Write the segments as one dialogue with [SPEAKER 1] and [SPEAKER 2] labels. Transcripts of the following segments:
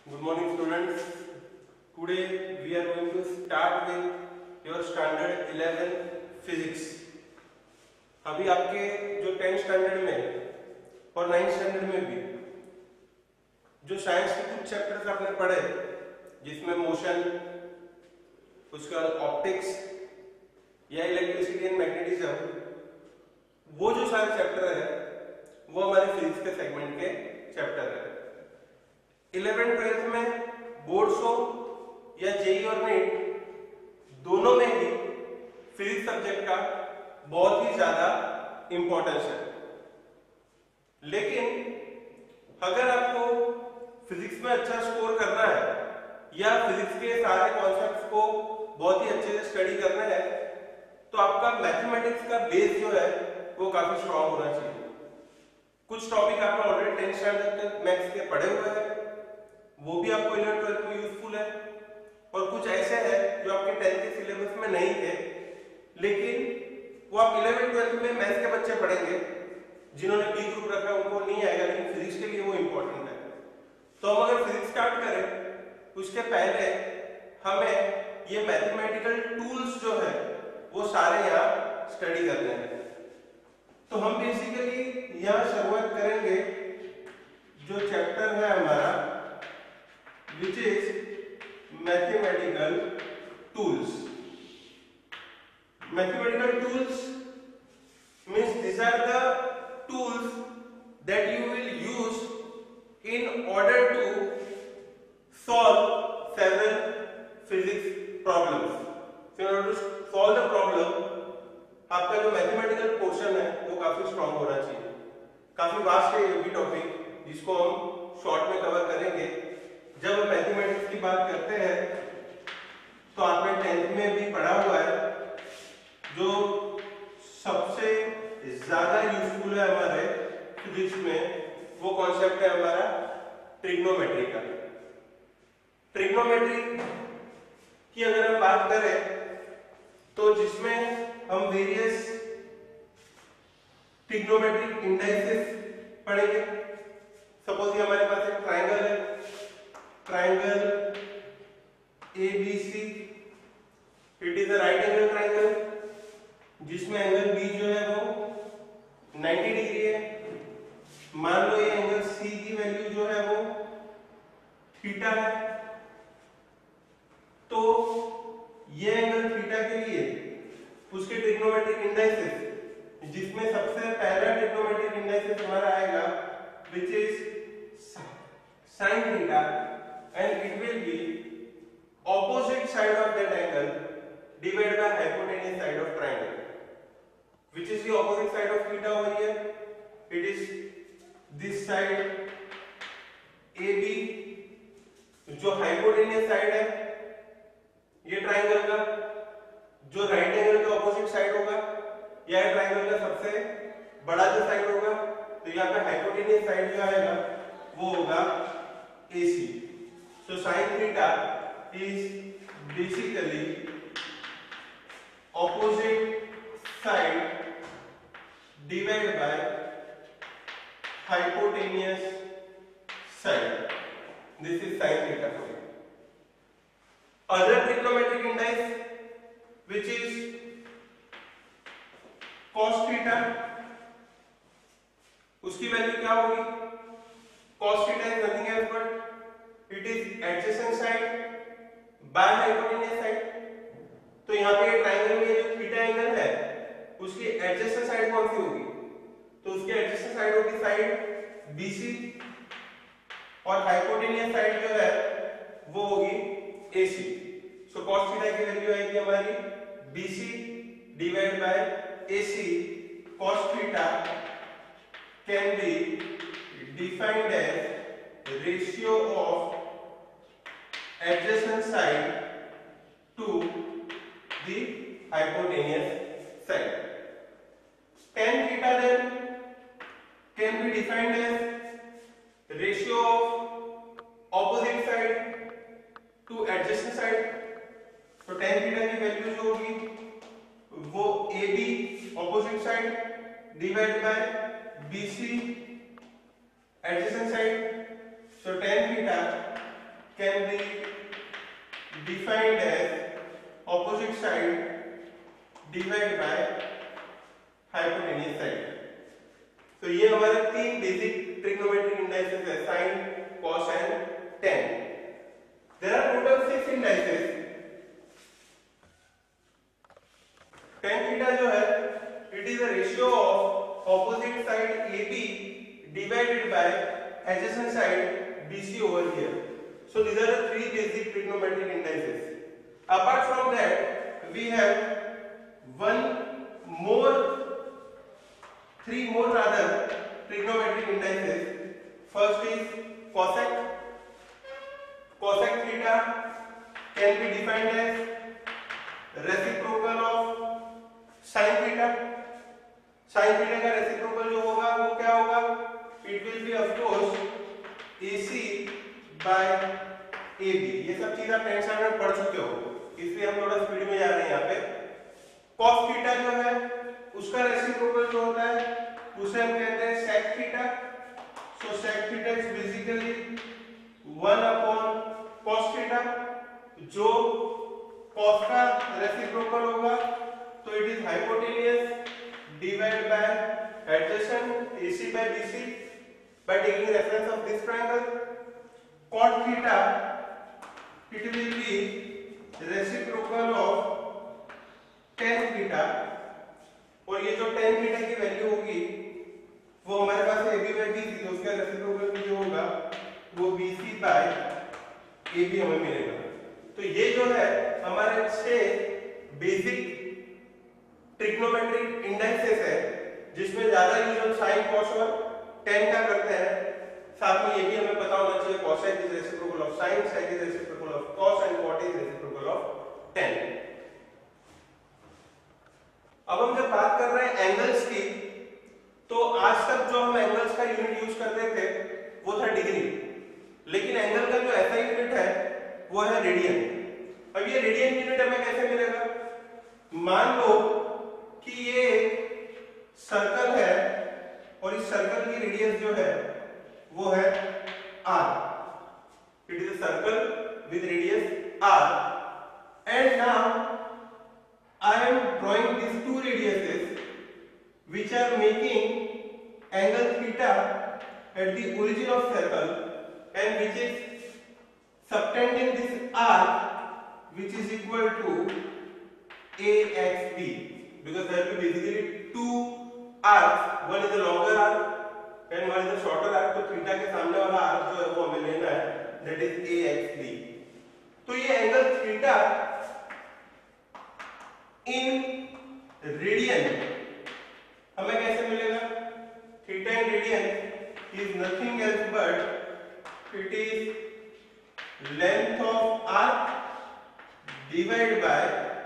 [SPEAKER 1] Good morning, students. Today we are going to start with your standard 11 physics. अभी आपके जो 10th standard में और 9th स्टैंडर्ड में भी जो साइंस के कुछ चैप्टर्स आपने पढ़े, जिसमें मोशन, उसका ऑप्टिक्स या इलेक्ट्रिसिटी एंड मैग्नेटिज्म, वो जो सारे चैप्टर है वो हमारे फिजिक्स के सेगमेंट के चैप्टर है। 11th-12th में बोर्ड्स हो या जेई और नीट, दोनों में ही फिजिक्स सब्जेक्ट का बहुत ही ज्यादा इंपॉर्टेंस है। लेकिन अगर आपको फिजिक्स में अच्छा स्कोर करना है या फिजिक्स के सारे कॉन्सेप्ट्स को बहुत ही अच्छे से स्टडी करना है, तो आपका मैथमेटिक्स का बेस जो है वो काफी स्ट्रांग होना चाहिए। कुछ टॉपिक आपने ऑलरेडी 10th स्टैंडर्ड तक मैथ्स के पढ़े हुए हैं, वो भी आपको 11th-12th में यूजफुल है, और कुछ ऐसे हैं जो आपके 10th के सिलेबस में नहीं है, लेकिन वो आप 11th-12th में मैथ्स के बच्चे पढ़ेंगे जिन्होंने बी ग्रुप रखा है, उनको नहीं आएगा, लेकिन फिजिक्स के लिए वो इंपॉर्टेंट है। तो हम अगर फिजिक्स स्टार्ट करें, उसके पहले हमें ये मैथमेटिकल टूल्स जो है वो सारे यहाँ स्टडी करने हैं। तो हम बेसिकली यहाँ शुरुआत करेंगे जो चैप्टर है हमारा, which is mathematical tools. Mathematical tools means these are the tools that you will use in order to solve several physics problems. So in order to solve the problem, आपका जो mathematical portion है वो काफी strong होना चाहिए। काफी vast है ये भी टॉपिक, जिसको हम शॉर्ट में कवर करेंगे। जब हम मैथमेटिक्स की बात करते हैं तो आपने 10th में भी पढ़ा हुआ है, जो सबसे ज्यादा यूजफुल है हमारे फिजिक्स में, वो कॉन्सेप्ट है हमारा ट्रिग्नोमेट्री का। ट्रिग्नोमेट्री की अगर हम बात करें तो जिसमें हम वेरियस ट्रिग्नोमेट्रिक इंडाइसेस पढ़ेंगे। सपोज ये हमारे पास एक ट्राइंगल है, triangle ABC, it is a right angle triangle, जिसमें एंगल B जो है वो 90 डिग्री है। मान लो ये एंगल C की वैल्यू जो है वो थीटा है, तो ये एंगल थीटा के लिए उसके ट्रिग्नोमेट्रिक इंडाइसेस, जिसमें सबसे पहला ट्रिग्नोमेट्रिक इंडाइसेस हमारा आएगा which is sin theta, and it will be opposite side of that angle divided by hypotenuse side of triangle. Which is the opposite side of theta over here? It is this side AB, जो hypotenuse side है ये triangle का, जो right angle का opposite side होगा, या triangle का सबसे बड़ा जो साइड होगा, तो यहाँ पे हाइपोटेनियस साइड जो आएगा वो होगा AC. So sin theta is basically opposite side divided by hypotenuse side. This is sin theta for you. Other trigonometric indice, which is cos theta, उसकी वैल्यू क्या होगी? cos theta is nothing else but it is adjacent side by hypotenuse side. तो यहाँ पे triangle में जो theta angle है उसकी एडजेसेंट साइड कौन सी होगी? तो उसकी एडजेसेंट साइड होगी साइड BC, और हाइपोटेनियस साइड जो है वो होगी AC. So cos theta की वैल्यू आएगी हमारी BC divided by AC. Cos theta can be defined as ratio of adjacent side to the hypotenuse side. Tan theta then can be defined as ratio of opposite side to adjacent side. तो tan theta की value जो होगी वो AB opposite side divide by BC adjacent side. So tan theta can be defined as opposite side divided by hypotenuse side. तो ये हमारे तीन basic trigonometric indices है, sine, cos and tan. There are total 6 indices. tan theta जो है it is a ratio of opposite side AB divided by adjacent side BC over here. So these are the three basic trigonometric indices. Apart from that, we have three more rather trigonometric indices. First is cosec. Cosec theta can be defined as reciprocal of sin theta. Sin theta का reciprocal जो होगा वो क्या होगा? It will be of course AC by AB. ये सब चीज आप टेंथ स्टैंडर्ड में पढ़ चुके हो, इसलिए हम थोड़ा स्पीड में जा रहे हैं यहाँ पे. cos थीटा जो है उसका रेसिप्रोकल जो होता है उसे हम कहते हैं sec theta. So sec theta is basically 1 upon cos theta. जो cos का रेसिप्रोकल होगा तो it is hypotenuse divided by adjacent AC by BC by taking reference of this triangle. Cot theta it will be reciprocal of tan theta, और ये जो tan theta की value होगी वो हमारे पास AB by BC, तो उसका रेसिप्रोकल भी जो होगा वो BC by AB हमें मिलेगा. तो ये जो है हमारे 6 बेसिक ट्रिग्नोमेट्रिक इंडाइसेस है जिसमें ज्यादा यूज हम साइन, कॉस और टेन का करते हैं. साथ में ये भी हमें पता होना चाहिए cosec is reciprocal of sin, sec is reciprocal of cos and cot is reciprocal of tan. अब हम जब बात कर रहे हैं एंगल्स की, तो आज तक जो हम एंगल्स का यूनिट यूज करते थे वो था डिग्री, लेकिन एंगल का जो ऐसा यूनिट है वो है रेडियन. अब ये रेडियन यूनिट हमें कैसे मिलेगा? मान लो कि ये सर्कल है और इस सर्कल की रेडियस जो है वो है r. It is a circle with radius r, and now I am drawing these two radiuses which are making angle theta at the origin of circle and which is subtending this arc which is equal to AXB, because there will be basically two arcs, one is a longer arc and one is a shorter arc. तो theta के सामने वाला arc जो है वो हमें लेना है, that is AXB. तो ये एंगल थीटा इन रेडियन हमें कैसे मिलेगा? Theta in radian is nothing else but it is length of arc divide by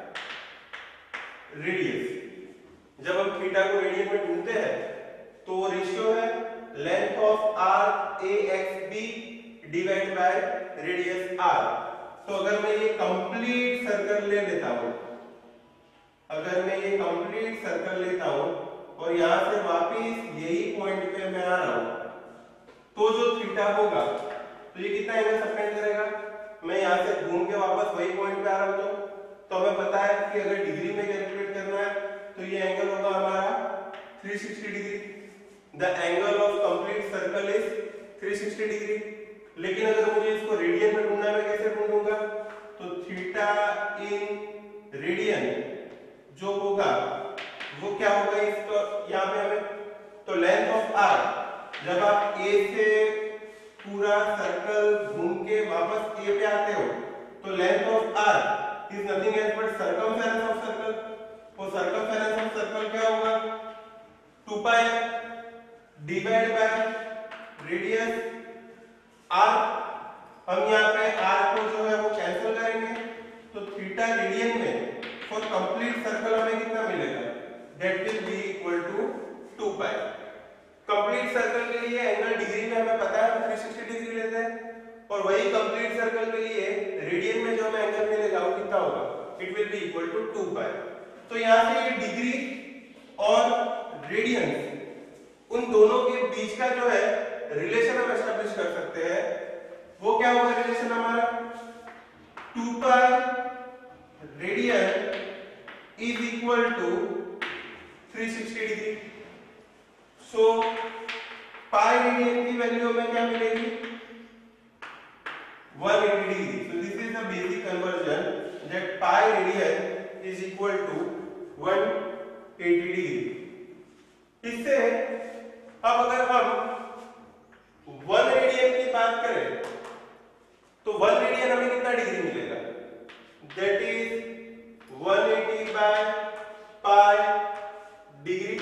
[SPEAKER 1] radius. जब हम थीटा को रेडियन में ढूंढते हैं तो वो रेशियो है length of arc AXB divide by radius r. तो अगर मैं ये कंप्लीट सर्कल ले लेता हूं, अगर मैं ये कंप्लीट सर्कल लेता हूं और यहां से वापस यही पॉइंट पे मैं आ रहा हूं, तो जो थीटा होगा तो ये कितना एंगल सबटेंड करेगा? मैं यहां से घूम के वापस वही पॉइंट पे आ रहा हूं, तो हमें पता है कि अगर डिग्री में कैलकुलेट करना है तो ये एंगल होगा हमारा 360 degree. The angle of complete circle is 360 degree. लेकिन अगर मुझे इसको रेडियन में ढूंढना है, मैं कैसे ढूंढूंगा? तो थीटा इन रेडियन जो होगा वो क्या होगा? इसको यहाँ पे हमें तो लेंथ ऑफ आर्क, जब आप A से पूरा सर्कल घूम के वापस A पे आते हो तो length of arc is nothing else but circumference of circle. वो सर्कमफेरेंस ऑफ सर्कल क्या होगा? 2 pi divide by radius r. हम यहाँ पे r को जो है वो कैंसिल करेंगे, तो थीटा रेडियन में फॉर कंप्लीट सर्कल हमें कितना मिलेगा? That will be equal to 2 pi. Complete circle के लिए एंगल डिग्री में हमें पता है 360 डिग्री लेते हैं, और वही कंप्लीट सर्कल के लिए रेडियन में जो हमें एंगल मिलेगा वो कितना होगा? It will be equal to 2 pi. तो यहाँ से ये डिग्री और रेडियन उन दोनों के बीच का जो है रिलेशन हम एस्टेब्लिश कर सकते हैं. वो क्या होगा रिलेशन हमारा? सो पाई रेडियन की वैल्यू हमें क्या मिलेगी 180 degree. So this is the basic conversion that pi radian is equal to 180 degree. इससे अब अगर हम 1 रेडियन की बात करें तो 1 रेडियन हमें कितना डिग्री मिलेगा that is 180 by pi degree.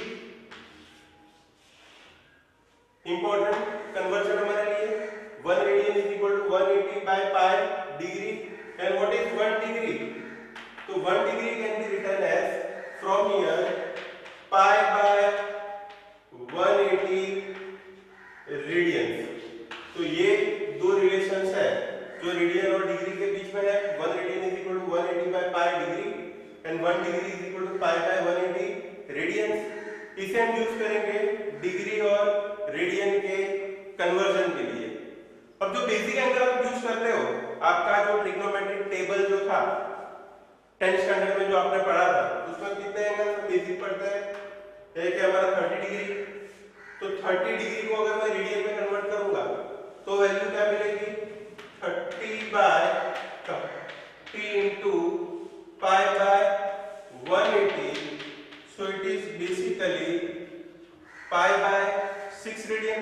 [SPEAKER 1] Important conversion हमारे लिए 1 radian is equal to 180 by pi degree. And what is 1 degree? तो 1 degree can be written as from here pi by 180 radians. तो ये दो रिलेशंस है जो रेडियन और डिग्री के बीच में है. 1 radian is equal to 180 by pi degree and 1 degree is equal to pi by 180 radians. इसे हम यूज करेंगे डिग्री और रेडियन के कन्वर्जन के लिए. अब जो बेसिक एंगल आप यूज करते हो, आपका जो ट्रिग्नोमेट्रिक टेबल जो था 10th स्टैंडर्ड में जो आपने पढ़ा था, उसमें कितने एंगल बेसिक पढ़ते हैं? एक है हमारा 30 डिग्री. तो 30 डिग्री को अगर मैं रेडियन में कन्वर्ट करूंगा तो वैल्यू क्या मिलेगी 30 by 30 into pi by 180. So it is basically pi by 6 radian.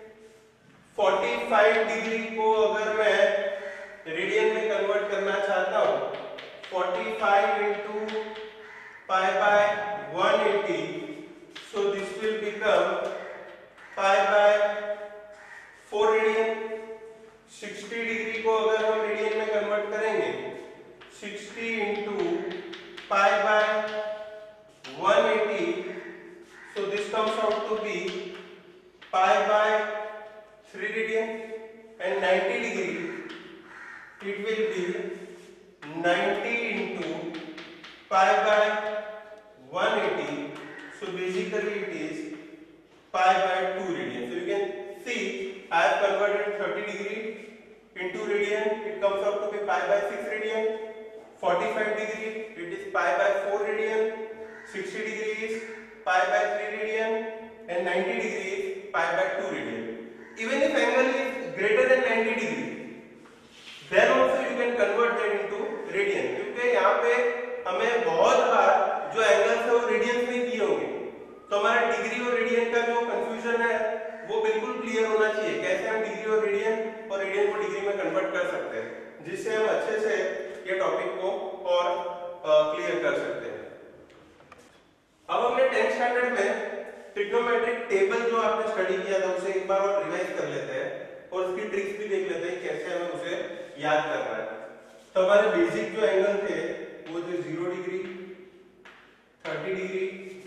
[SPEAKER 1] 45 degree को अगर मैं रेडियन में कन्वर्ट करना चाहता हूं 45 into pi by 180. So this will become pi by 4 radian. 60 degree को अगर हम रेडियन में कन्वर्ट करेंगे 60 into pi by 180. so this comes out to be pi by 3 radian. and 90 degree it will be 90 into pi by 180. so basically it is pi by 2 radian. so you can see I have converted 30 degree into radian. It comes out to be pi by 6 radian. 45 degree it is pi by 4 radian. 60 degree is pi by 3 radian and 90 degree is pi by 2 radian. Even if angle is greater than 90 degree, then also you can convert that into radian. क्योंकि यहाँ पे हमें बहुत बार जो angles है वो radiance में किए होंगे, तो हमारा डिग्री और रेडियन का जो कंफ्यूजन है वो बिल्कुल क्लियर होना चाहिए. कैसे हम डिग्री और रेडियन को डिग्री में कन्वर्ट कर सकते हैं, जिससे हम अच्छे से ये टॉपिक को और क्लियर कर सकते हैं. अब हमने 10th स्टैंडर्ड में ट्रिग्नोमेट्रिक टेबल जो आपने स्टडी किया था उसे एक बार और रिवाइज कर लेते हैं और उसकी ट्रिक्स भी देख लेते हैं कैसे हमें उसे याद करना है. तो हमारे बेसिक जो एंगल थे वो थे 0 degree, 30 degree,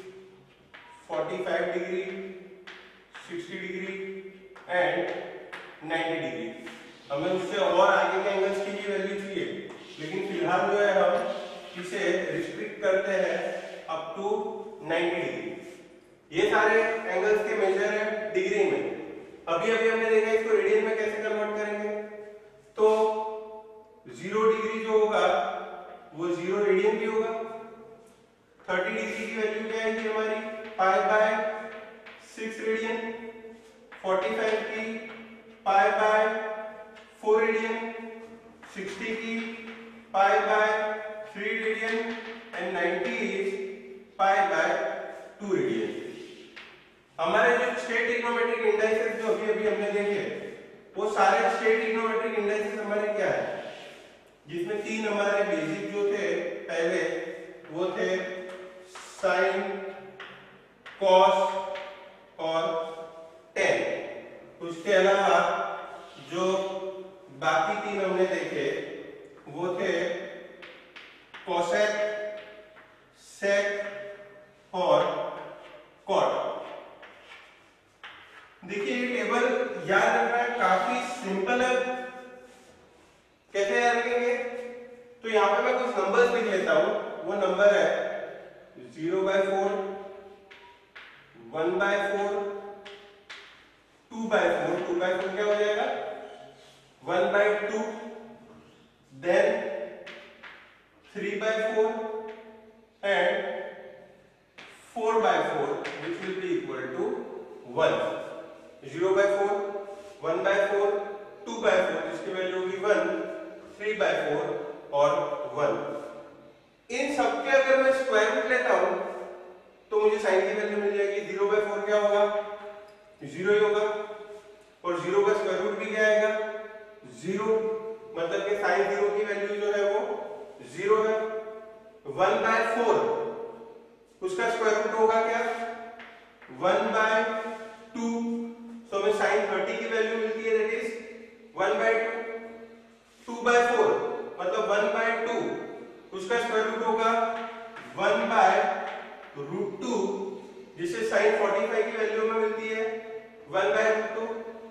[SPEAKER 1] 45 degree, 60 degree and 90 degree. हमें उससे और आगे के एंगल्स की भी वैल्यू चाहिए, लेकिन फिलहाल जो है हम इसे रिस्ट्रिक्ट करते हैं अप टू 90 डिग्री. ये सारे एंगल्स के मेजर है डिग्री में. अभी हमने देखा इसको रेडियन में कैसे कन्वर्ट करेंगे. तो 0 डिग्री जो होगा वो 0 रेडियन भी होगा. 30 डिग्री की वैल्यू क्या आएगी हमारी पाई बाय 6 रेडियन. 45 की पाई बाय 4 रेडियन. 60 की pi by 3 radian and 90 is pi by 2 radian. हमारे जो स्टेट ट्रिग्नोमेट्रिक इंडाइसेस जो अभी हमने देखे वो सारे स्टेट ट्रिग्नोमेट्रिक इंडाइसेस हमारे क्या है, जिसमें 3 हमारे बेसिक जो थे पहले वो थे साइन, कॉस और टेन. उसके अलावा जो बाकी 3 हमने देखे वो थे कोसेक, सेक और कॉट. देखिए ये टेबल याद रखना है काफी सिंपल है. कैसे याद रखेंगे? तो यहाँ पे मैं कुछ नंबर्स लिख लेता हूं. वो नंबर है 0/4, 1/4, 2/4. 2/4 क्या हो जाएगा 1/2, then 3/4 and 4/4 which will be equal to 1, 0/4, 1/4, 2/4 जिसकी वैल्यू होगी 1, 3/4 और 1। इन सबके अगर मैं स्क्वायर रूट लेता हूं तो मुझे साइन की वैल्यू मिल जाएगी। 0/4 क्या होगा, 0 ही होगा, और 0 का स्क्वायर रूट भी क्या आएगा, 0, मतलब कि साइन 0 की वैल्यू जो है वो 0 है। 1/4 उसका स्क्वायर रूट होगा क्या, 1/2, सो हमें साइन 30 की वैल्यू मिलती है, दैट इज 1/2। 2/4 मतलब 1/2 उसका स्क्वायर रूट होगा 1/√2, जिसे साइन 45 की वैल्यू में मिलती है 1/√2।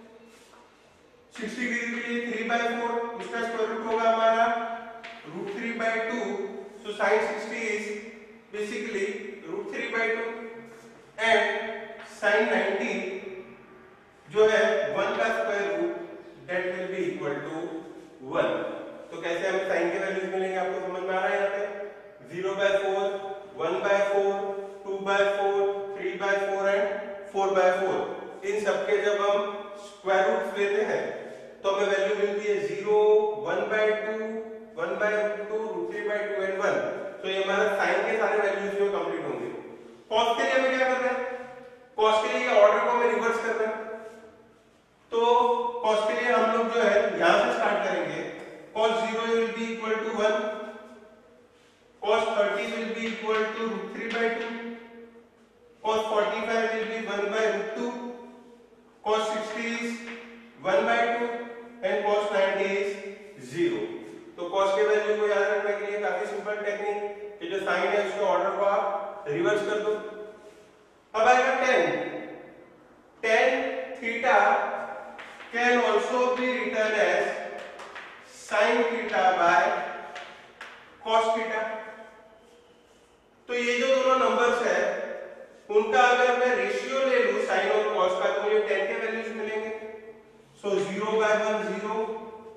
[SPEAKER 1] 60 डिग्री के लिए 3/4 उसका स्क्वायर रूट होगा हमारा √3/2, so sin 60 is basically √3/2 and sin 90 जो है 1 का square root that will be equal to 1। तो कैसे हमें साइन के वैल्यूज मिलेंगे, आपको समझ में आ रहा है यहाँ पे 0/4, 1/4, 2/4, 3/4 एंड 4/4, इन सबके जब हम स्क्वायर रूट लेते हैं तो हमें वैल्यू मिलती है 0, 1/2, 1/2, √3/2 एंड 1। तो ये हमारा साइन के सारे वैल्यूज जो कंप्लीट होंगे। कॉस के लिए हमें क्या करना है, कॉस के लिए ऑर्डर को हमें रिवर्स करना है। तो कॉस के लिए हम लोग जो है यहां से स्टार्ट करेंगे। cos 0 will be equal to 1, cos 30 will be equal to √3/2, cos 45 will be 1/√2, cos 60 is 1/2 and cos 90 is 0। तो cos के वैल्यू को याद रखने के लिए काफी सिंपल टेक्निक, ये जो साइन है उसके ऑर्डर को आप रिवर्स कर दो। अब आएगा tan। tan theta can also be written as sin theta by cos theta. तो ये जो दोनों नंबर्स है उनका अगर मैं रेशियो ले लूं sin और cos का, तो मुझे tan के वैल्यूज मिलेंगे। सो 0/1 0,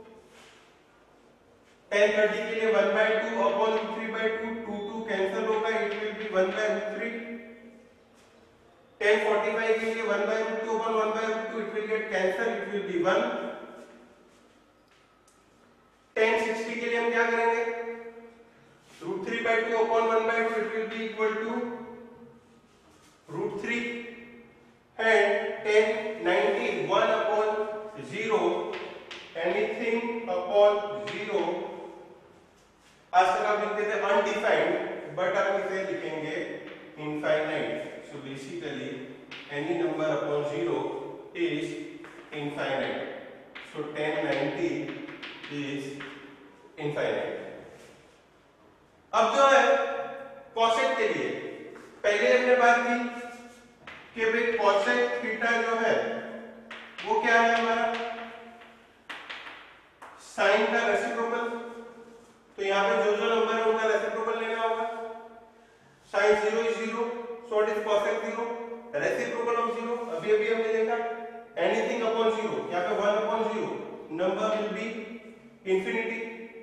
[SPEAKER 1] tan 30 के लिए 1/2 अपॉन 3/2, 2 कैंसिल होगा, इट विल बी 1/3। tan 45 के लिए 1/2 upon 1/2, it will get cancel, it will be 1। tan 60 के लिए हम क्या करेंगे, √3/2 upon 1/2, it will be equal to √3 and tan 90 1 upon 0, anything upon 0। आज तक आप लिखते थे अनडिफाइंड, बट आप इसे लिखेंगे infinite. So basically any number upon 0 is infinite. So tan 90 is infinite. अब जो है cosec के लिए पहले हमने बात की कि भाई cosec थीटा जो है वो क्या है हमारा, साइन का रेसिप्रोकल। तो यहाँ पे जो जो नंबर है उनका रेसिप्रोकल लेना होगा। Sine 0 is 0, so what is cosec 0, reciprocal of 0। अभी अभी हमने देखा एनीथिंग अपॉन 0, यहाँ पे 1 upon 0, number will be infinity.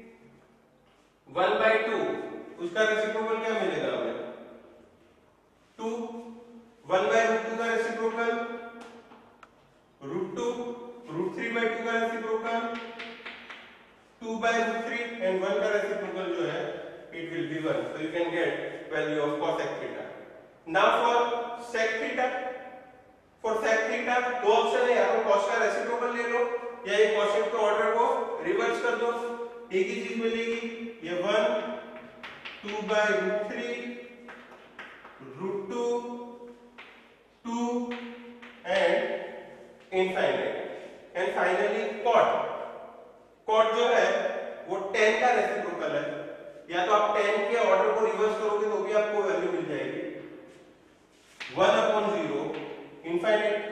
[SPEAKER 1] 1/2 उसका रेसिप्रोकल क्या मिलेगा हमें, 2। 1/√2 का रेसिप्रोकल √2, √3/2 का रेसिप्रोकल 2/√3 एंड 1 का रेसिप्रोकल जो है it will be 1। So you can get value of cosec theta. Now for sec theta, for sec theta दो ऑप्शन है, या तो cos का रेसिप्रोकल ले लो या ये cosec के ऑर्डर को रिवर्स कर दो, एक ही चीज मिलेगी, ये 1 2/√3 √2 2 and infinite. And finally cot जो है वो tan का रेसिप्रोकल है, या तो आप tan के ऑर्डर को रिवर्स करोगे तो भी आपको वैल्यू मिल जाएगी 1 अपॉन 0 इनफाइनाइट।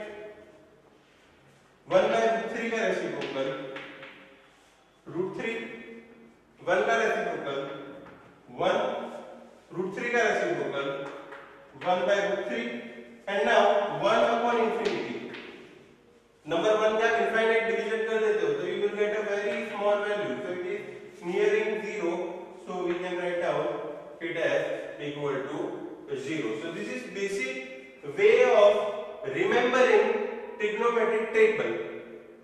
[SPEAKER 1] 1/√3 का रेसिप्रोकल √3, 1 का रेसिप्रोकल 1, √3 का reciprocal 1/√3 and now 1 upon infinity. Number 1 का इनफाइनाइट डिवीजन कर देते हो तो you will get a very small value, so it is nearing 0, so we can write down it as equal to 0. So this is basic way of remembering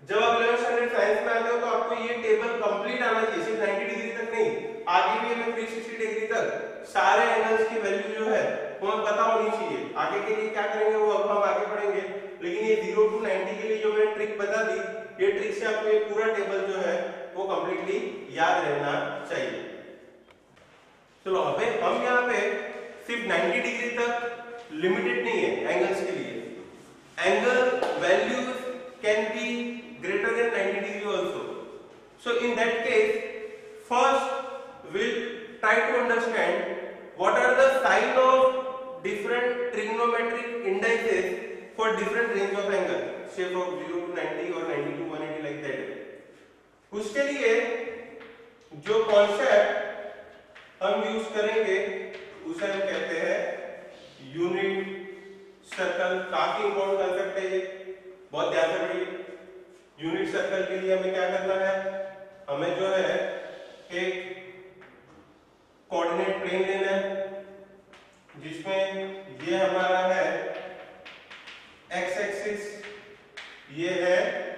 [SPEAKER 1] जब आप 11th standard science में आते हो तो आपको ये टेबल कंप्लीट आना चाहिए, सिर्फ 90 डिग्री तक नहीं, आगे भी हमें 360 डिग्री तक सारे एंगल्स की वैल्यू जो है वो हमें पता होनी चाहिए। आगे के लिए क्या करेंगे वो अब हम आगे पढ़ेंगे, लेकिन ये 0 to 90 के लिए जो मैंने ट्रिक बता दी, ये ट्रिक से आपको ये पूरा टेबल जो है वो कंप्लीटली याद रहना चाहिए। चलो अबे हम यहाँ पे सिर्फ 90 डिग्री तक लिमिटेड नहीं है एंगल्स के लिए, angle values can be greater than 90 degree also. So in that case, first we'll try to understand what are the sign of different trigonometric indices for different range of angle, say from 0 to 90 or 90 to 180 like that. उसके लिए जो concept हम use करेंगे उसे हम कहते हैं unit circle. काफी इंपॉर्टेंट कॉन्सेप्ट है ये, बहुत ध्यान से पढ़िए। यूनिट सर्कल के लिए हमें क्या करना है, हमें जो है एक कोऑर्डिनेट प्लेन लेना है जिसमें ये हमारा है एक्स एक्सिस, ये है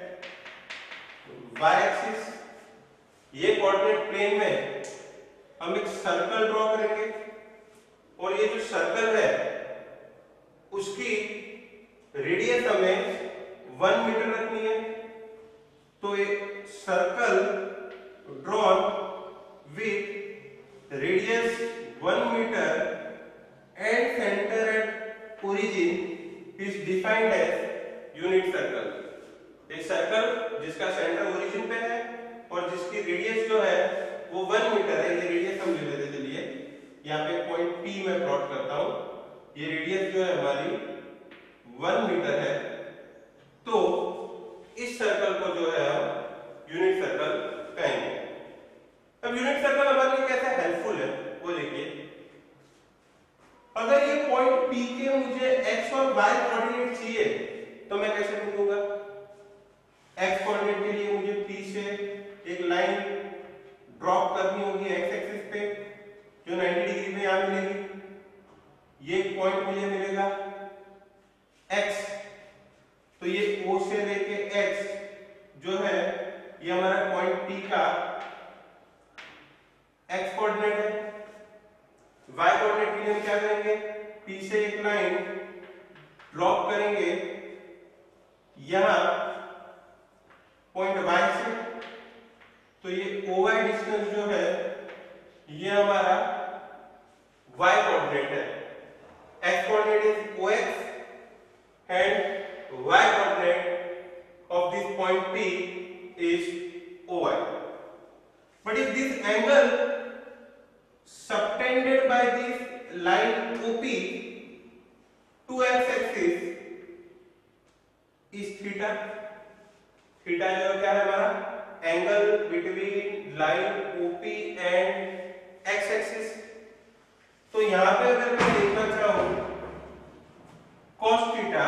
[SPEAKER 1] वाई एक्सिस। ये कोऑर्डिनेट प्लेन में हम एक सर्कल ड्रॉ करेंगे और ये जो सर्कल है उसकी रेडियस हमें 1 मीटर रखनी है। तो एक circle drawn with radius 1 metre and centre at origin is defined as unit circle. एक सर्कल जिसका सेंटर ओरिजिन पे है और जिसकी रेडियस जो है वो 1 मीटर है। ये रेडियस हम ले लेते, चलिए यहाँ पे पॉइंट P में प्लॉट करता हूं। ये रेडियस जो है हमारी 1 मीटर है। तो इस सर्कल को जो है हम यूनिट सर्कल कहेंगे। अब यूनिट सर्कल हमारे लिए कैसे हेल्पफुल है वो देखिए। अगर ये पॉइंट P के मुझे x और y कोऑर्डिनेट चाहिए तो मैं कैसे ढूंढूंगा? x कोऑर्डिनेट के लिए मुझे P से एक लाइन ड्रॉप करनी होगी x एक्सिस पे जो 90 डिग्री पे यहां मिलेगी। ये पॉइंट मुझे मिलेगा x, तो ये O से लेके x जो है ये हमारा पॉइंट P का x कोऑर्डिनेट है। y कोऑर्डिनेट के लिए हम क्या करेंगे, P से एक लाइन ड्रॉप करेंगे यहां पॉइंट y से, तो ये OY डिस्टेंस जो है ये हमारा y कोऑर्डिनेट है। x coordinate is OX and y coordinate of this point P is OY. But if this angle subtended by this line OP to x axis is theta. Theta जो क्या है हमारा angle between line OP and x axis. तो यहां पे अगर मैं देखना चाहूं cos थीटा,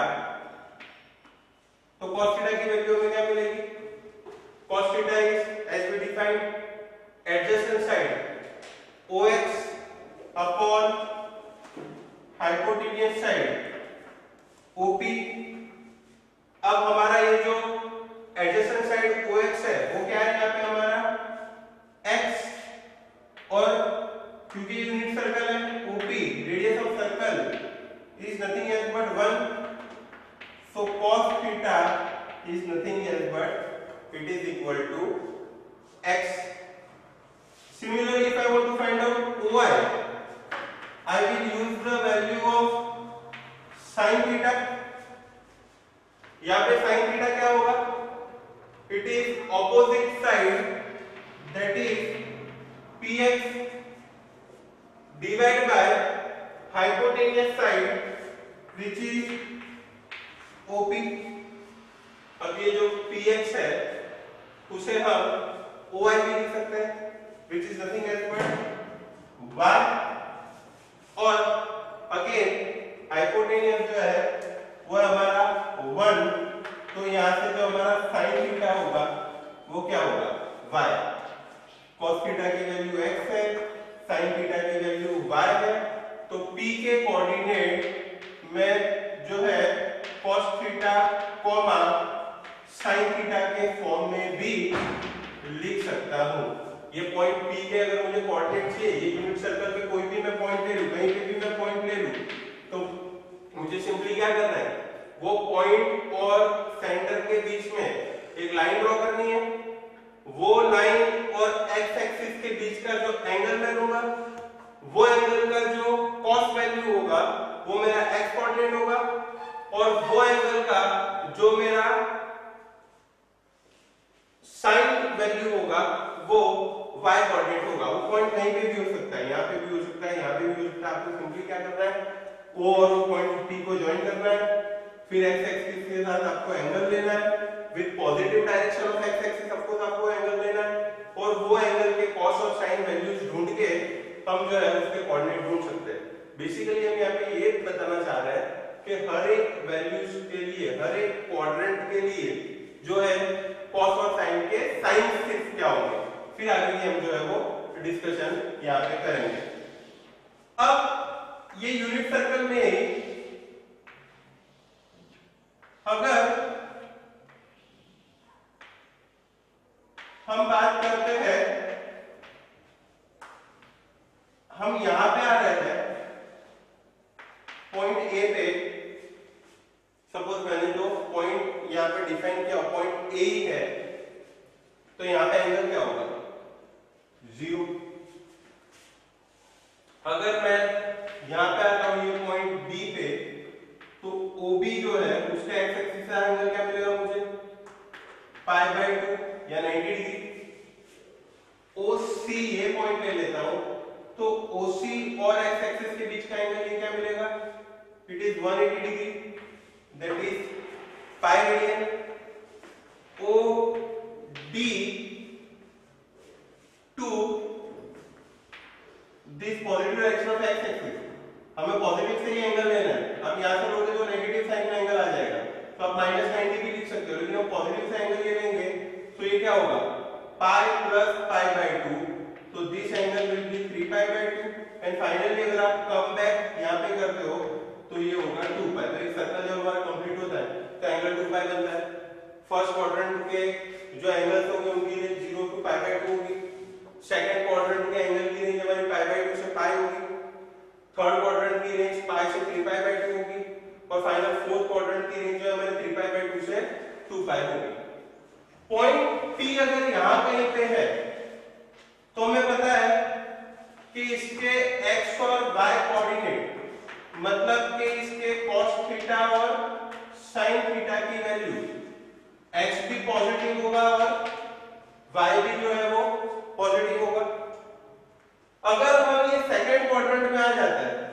[SPEAKER 1] तो cos थीटा की वैल्यू हमें क्या मिलेगी? cos theta is as we defined adjacent side OX upon hypotenuse side OP। अब हमारा ये जो एडजेसेंट साइड OX है वो क्या है यहाँ पे हमारा x, और क्योंकि यूनिट सर्कल है OP, radius of circle is nothing else but 1, so cos theta is nothing else but it is equal to x. Similarly, if I want to find out OI, I will use the value of sin theta. यहाँ पे sin theta क्या होगा? It is opposite side, that is px divided by hypotenuse side which is OP। अब ये जो px है उसे हम OI भी लिख सकते हैं which is nothing else but y, और अगेन हाइपोटेन्यूस जो है वो हमारा 1, तो यहाँ से जो हमारा sin थीटा होगा वो क्या होगा y। cos थीटा की वैल्यू x है, sin थीटा की वैल्यू y है, तो p के कोऑर्डिनेट में जो है cos थीटा, साइन थीटा के फॉर्म में भी लिख सकता हूं। ये पॉइंट P के अगर मुझे कोऑर्डिनेट चाहिए, ये यूनिट सर्कल पे कोई भी मैं पॉइंट ले लूं, कहीं पे भी मैं पॉइंट ले लूं, तो मुझे सिंपली क्या करना है, वो पॉइंट और सेंटर के बीच में एक लाइन ड्रॉ करनी है। वो लाइन और एक्स एक्सिस के बीच का जो एंगल मैं लूंगा, वो एंगल का जो कॉस वैल्यू होगा वो मेरा एक्स कोऑर्डिनेट होगा, और वो एंगल का जो मेरा साइन वैल्यू होगा वो y कोऑर्डिनेट होगा। वो पॉइंट कहीं पे भी हो सकता है, यहाँ पे भी हो सकता है, यहाँ पे भी हो सकता है। आपको सिंपली क्या करना है, O और वो पॉइंट P को ज्वाइन करना है, फिर x एक्सिस के साथ आपको एंगल लेना है, with positive direction of x axis आपको एंगल लेना है, और वो एंगल के कॉस और साइन वैल्यूज ढूंढ के हम जो है उसके कोऑर्डिनेट ढूंढ सकते हैं। बेसिकली हम यहाँ पे ये बताना चाह रहे हैं कि हर एक वैल्यूज के लिए, हर एक क्वाड्रेंट के लिए जो है कॉस और साइन के साइन सिर्फ क्या होंगे, फिर आगे की हम जो है वो डिस्कशन यहाँ पे करेंगे। अब ये यूनिट सर्कल में अगर हम बात करते हैं, हम यहां पे आ रहे हैं पॉइंट ए पे, सपोज मैंने जो पॉइंट यहां पे डिफाइन किया पॉइंट ए ही है, तो यहां पे एंगल क्या होगा, 0। अगर मैं यहां पे आता हूं ये पॉइंट बी पे, तो OB जो है उसका एक्स एक्सिस का एंगल क्या मिलेगा मुझे, π/2 या 90 डिग्री। OC ये पॉइंट ले लेता हूं, तो OC और एक्स एक्सिस के बीच का एंगल ये क्या मिलेगा, it is 180 degree, that is pi radian. OD to this positive direction of x axis, हमें पॉजिटिव से ही एंगल लेना है। अब यहां से लोगे तो नेगेटिव साइन में एंगल आ जाएगा, तो आप -90 भी लिख सकते हो, लेकिन हम पॉजिटिव से एंगल ये लेंगे तो ये क्या होगा, पाई प्लस π/2, तो this angle will be 3π/2, and finally अगर आप कम बैक यहां पे करते हो तो ये होगा 2π। तो इस सर्कल जब हमारा कंप्लीट होता है तो एंगल 2π बनता है। फर्स्ट क्वाड्रेंट के जो एंगल्स होंगे उनकी रेंज 0 to π/2 होगी, सेकंड क्वाड्रेंट के एंगल की रेंज हमारी π/2 से π होगी, थर्ड क्वाड्रेंट की रेंज π से 3π/2 होगी, और फाइनल फोर्थ क्वाड्रेंट की रेंज जो है हमारी 3π/2 से 2π होगी। पॉइंट P अगर यहां कहीं पे है तो हमें पता है कि इसके x और y कोऑर्डिनेट, मतलब कि इसके cos थीटा और sin थीटा की वैल्यू x भी पॉजिटिव होगा और y भी जो है वो पॉजिटिव होगा। अगर हम ये सेकंड क्वाड्रेंट में आ जाता है,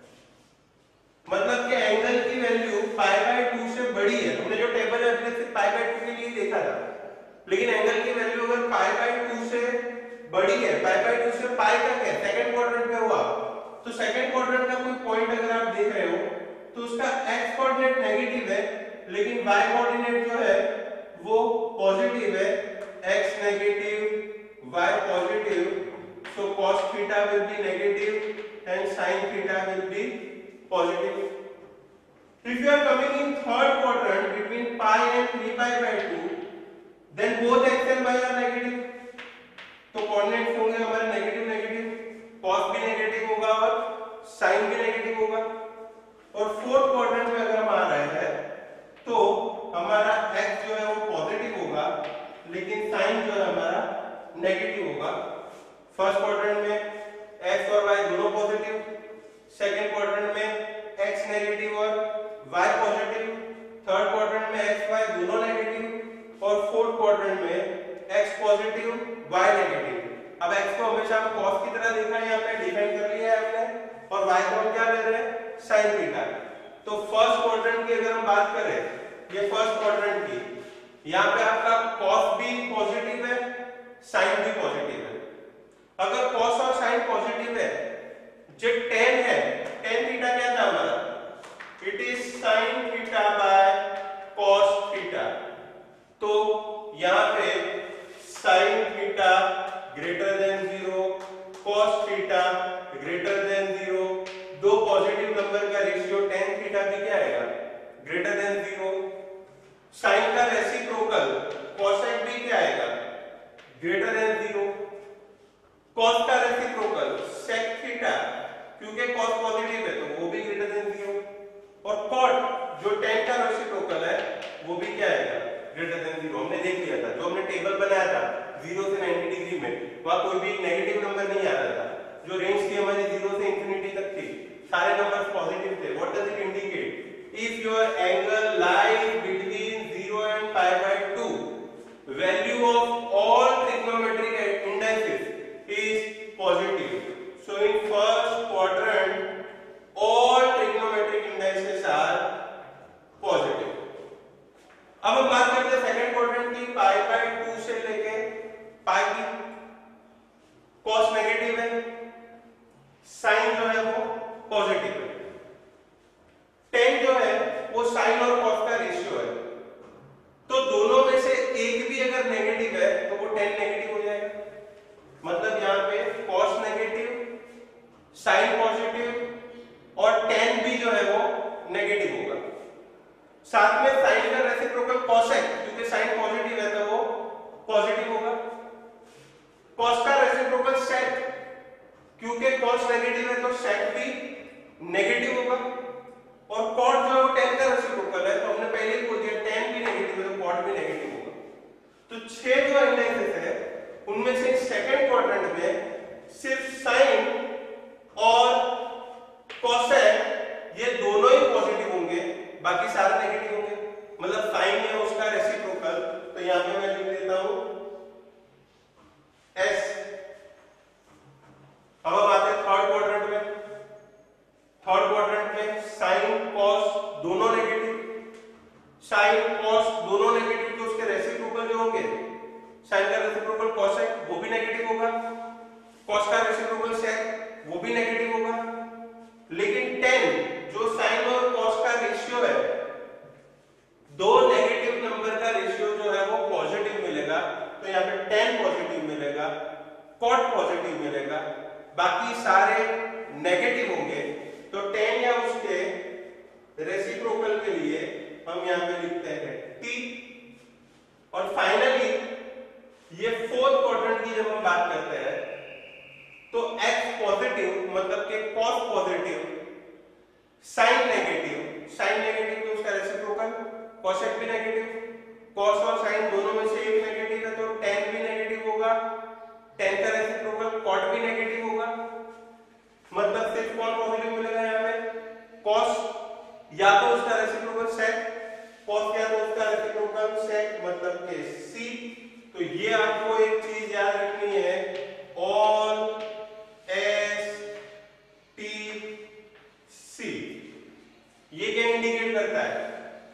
[SPEAKER 1] मतलब कि एंगल की वैल्यू π/2 से बड़ी है, हमने जो टेबल है हमने सिर्फ π/2 के लिए देखा था, लेकिन एंगल की वैल्यू अगर π/2 से बड़ी है, π/2 से π तक है, सेकंड क्वाड्रेंट में हुआ, तो सेकंड क्वाड्रेंट का कोई पॉइंट अगर आप देख रहे हो तो उसका x कोऑर्डिनेट नेगेटिव है, लेकिन y कोऑर्डिनेट जो है वो पॉजिटिव है, x negative y positive, so cos theta will be negative and sin theta will be positive. If you are coming in third quadrant between pi and 3π/2, then both x and y are negative, तो coordinates होंगे हमारे negative negative, cos भी negative होगा और sin भी negative होगा। और fourth quadrant में अगर हम आ रहे हैं तो हमारा x जो है वो पॉजिटिव होगा, लेकिन sin जो है हमारा नेगेटिव होगा। फर्स्ट क्वाड्रेंट में x और y दोनों पॉजिटिव, सेकंड क्वाड्रेंट में x नेगेटिव और y पॉजिटिव, थर्ड क्वाड्रेंट में x y दोनों नेगेटिव, और फोर्थ क्वाड्रेंट में x पॉजिटिव y नेगेटिव। अब x को हमेशा हम cos की तरह देखा है, यहाँ पे डिफाइन कर लिया है हमने, और y को हम क्या ले रहे हैं, sin थीटा। तो फर्स्ट क्वाड्रेंट की अगर हम बात करें, ये फर्स्ट क्वाड्रेंट की, यहाँ पे आपका cos भी पॉजिटिव है, sin भी पॉजिटिव है। अगर cos और sin पॉजिटिव है, जो tan है, tan थीटा क्या था हमारा, it is sin theta by cos theta. तो यहाँ पे sin theta greater than 0, cos theta greater than 0, दो पॉजिटिव नंबर का रेशियो tan थीटा भी क्या आएगा, ग्रेटर देन 0। साइन का रेसिप्रोकल कोसेक भी क्या आएगा, ग्रेटर देन 0। कॉस का रेसिप्रोकल सेक थीटा, क्योंकि कॉस पॉजिटिव है तो वो भी ग्रेटर देन 0। और कॉट जो टेन का रेसिप्रोकल है वो भी क्या आएगा, ग्रेटर देन 0। हमने देख लिया था, जो हमने टेबल बनाया था 0 से 90 डिग्री में, वहां कोई भी नेगेटिव नंबर नहीं आ रहा था। जो रेंज थी हमारी 0 से इंफिनिटी तक थी, सारे नंबर्स पॉजिटिव थे। What does it indicate? If your angle lies between 0 and π/2, value of all trigonometric indices is positive. So in first quadrant all trigonometric indices are positive. अब हम बात करते हैं सेकंड क्वाड्रेंट की, π/2 से लेके पाई की। cos नेगेटिव है, साइन जो है वो पॉजिटिव है। tan जो है वो साइन और cos का रेशियो है, तो दोनों में से एक भी अगर नेगेटिव है तो वो tan नेगेटिव हो जाएगा। मतलब यहाँ पे cos नेगेटिव, sin पॉजिटिव और tan भी जो है वो नेगेटिव होगा। साथ में sin का रेसिप्रोकल cosec, क्योंकि sin पॉजिटिव है तो वो पॉजिटिव होगा। cos का रेसिप्रोकल sec, क्योंकि cos नेगेटिव है तो sec भी नेगेटिव होगा। और cot जो है वो tan का रेसिप्रोकल है, तो हमने पहले ही बोल दिया tan भी नेगेटिव है तो cot भी नेगेटिव होगा। तो 6 जो इंडाइसेस है उनमें से सेकंड क्वाड्रेंट में सिर्फ sin और cosec ये दोनों ही पॉजिटिव होंगे, बाकी सारे नेगेटिव होंगे। मतलब sin है उसका रेसिप्रोकल, तो यहां पे मैं लिख देता हूं s। अब हम आते हैं थर्ड क्वाड्रेंट में। थर्ड क्वाड्रेंट में sin cos दोनों नेगेटिव, sin cos दोनों नेगेटिव, तो उसके रेसिप्रोकल जो होंगे, sin का रेसिप्रोकल cosec वो भी नेगेटिव होगा, cos का रेसिप्रोकल sec वो भी नेगेटिव होगा। लेकिन tan जो sin और cos का रेशियो है, दो नेगेटिव नंबर का रेशियो जो है वो पॉजिटिव मिलेगा, तो यहाँ पे tan पॉजिटिव मिलेगा, cot पॉजिटिव मिलेगा, बाकी सारे नेगेटिव होंगे। तो tan या उसके रेसिप्रोकल के लिए हम यहाँ पे लिखते हैं t। और फाइनली ये फोर्थ क्वाड्रेंट की जब हम बात करते हैं तो x पॉजिटिव मतलब के cos पॉजिटिव, sin नेगेटिव तो उसका रेसिप्रोकल cosec भी नेगेटिव, cos और sin दोनों में से एक नेगेटिव है तो tan भी नेगेटिव होगा, tan का रेसिप्रोकल cot भी नेगेटिव होगा। मतलब सिर्फ कौन पॉजिटिव मिलेगा यहाँ पे, cos या तो उसका रेसिप्रोकल sec, cos या तो उसका रेसिप्रोकल sec, मतलब के c। तो ये आपको एक चीज याद रखनी है, all s t c। ये क्या इंडिकेट करता है,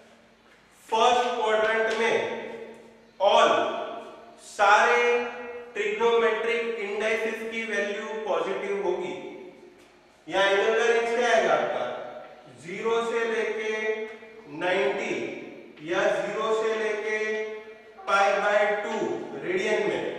[SPEAKER 1] फर्स्ट क्वाड्रेंट में ऑल सारे ट्रिग्नोमेट्रिक इंडाइसेस की वैल्यू पॉजिटिव होगी। यहाँ एंगल का रेंज क्या आएगा आपका, 0 से लेके 90 या 0 से लेके π/2 रेडियन में,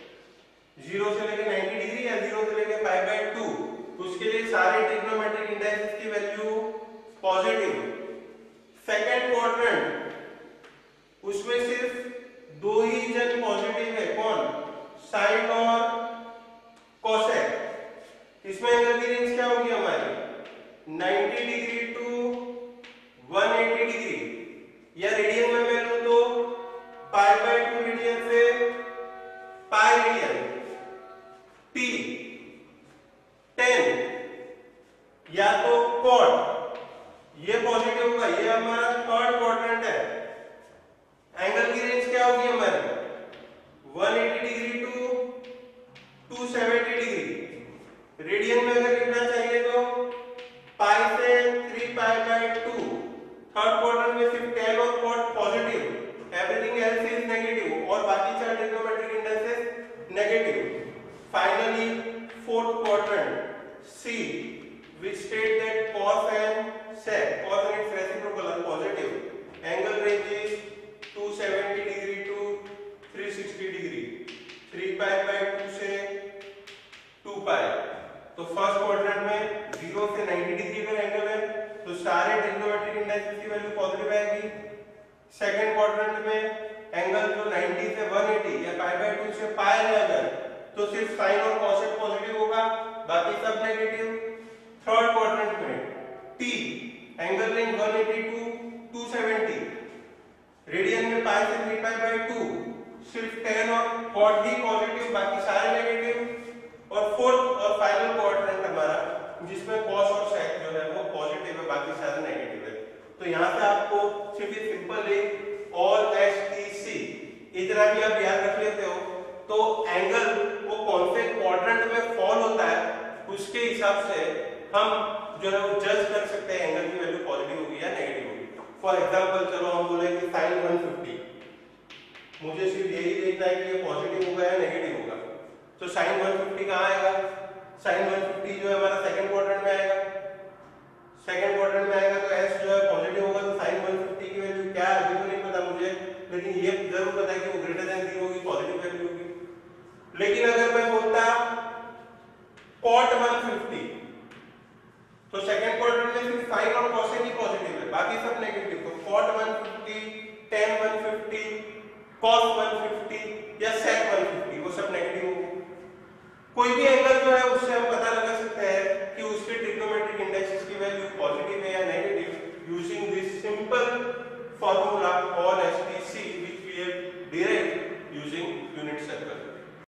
[SPEAKER 1] 0 से लेके 90 डिग्री या 0 से लेके π/2, उसके लिए सारे ट्रिग्नोमेट्रिक इंडाइसेस की वैल्यू पॉजिटिव। सेकंड क्वाड्रेंट उसमें सिर्फ दो ही जन पॉजिटिव है, कौन, sin और cosec। इसमें एंगल की रेंज क्या होगी हमारी, 90 डिग्री टू 180 डिग्री, या रेडियन में मैं लूं तो π/2 रेडियन से π रेडियन, t 10 या तो cot, ये पॉजिटिव होगा। ये हमारा थर्ड क्वाड्रेंट है। एंगल की रेंज क्या होगी हमारी, 180 डिग्री टू 270 डिग्री। रेडियन में अगर लिखना चाहिए तो π से 3π/2। थर्ड क्वाड्रेंट में सिर्फ tan और cot positive, everything else is negative, और बाकी चार trigonometric indices negative. Finally fourth quadrant C, which state that cos and sec, cos and its reciprocal are positive. Angle range is 270 degree to 360 degree, 3π/2 से 2π। तो first quadrant में 0 से 90 degree का angle है, तो सारे ट्रिग्नोमेट्रिक इंडाइसेस की value positive आएगी। सेकंड क्वाड्रेंट में एंगल जो 90 से 180 या π/2 से पाया ना जाए तो सिर्फ साइन और कॉसेक पॉजिटिव होगा, बाकी सब नेगेटिव। थर्ड क्वाड्रेंट में टी एंगल रेंज 180 टू 270, रेडियन में पाई से 3π/2, सिर्फ tan और cot ही पॉजिटिव, बाकी सारे नेगेटिव। और फोर्थ और फाइनल क्वाड्रेंट हमारा जिसमें cos और sec जो है वो पॉजिटिव है, बाकी सारे नेगेटिव है। तो यहाँ से आपको सिर्फ ये सिंपल एक ऑल HTC इतना भी आप याद रख लेते हो तो एंगल वो कौन से क्वाड्रेंट में फॉल होता है उसके हिसाब से हम जो है वो जज कर सकते हैं एंगल की वैल्यू पॉजिटिव होगी या नेगेटिव होगी। फॉर एग्जांपल चलो हम बोले कि sin 150, मुझे सिर्फ यही देखना है कि ये पॉजिटिव होगा या नेगेटिव होगा। तो sin 150 कहाँ आएगा? sin 150 जो है हमारा सेकंड क्वाड्रेंट में आएगा, सेकंड क्वाड्रेंट में आएगा तो s जो है पॉजिटिव होगा। तो sin 150 की वैल्यू क्या है अभी तो नहीं पता मुझे, लेकिन ये जरूर पता है कि वो ग्रेटर देन 0 होगी, पॉजिटिव वैल्यू होगी। लेकिन अगर मैं बोलता cot 150 तो सेकंड क्वाड्रेंट में सिर्फ sin और cosec ही पॉजिटिव है, बाकी सब नेगेटिव। तो cot 150, tan 150, cos 150 या sec 150 वो सब नेगेटिव होंगे। कोई भी एंगल जो है उससे हम पता लगा